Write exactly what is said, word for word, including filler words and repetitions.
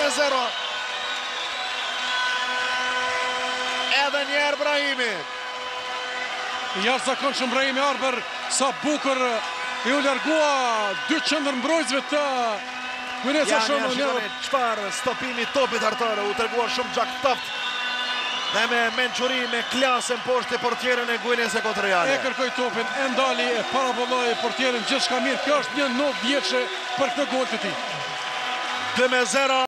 e zero. Edhe njerë Brahimi. Jashtë zakonshëm Brahimi Arber, sa bukur i u largua dy qendër mbrojtësve të Kujnesa Shënë. Janë çfarë stopimi topit hartare, u treguar shumë gjak toft. Dhe me mençuri, me klasën poshtë portierën e Kujnesa Ekvatoriale. E kërkoi topin, e ndali, e parabolloi portierin gjithçka mirë. Kjo është një novë vjeçë për këtë gol të tij. dy me zero.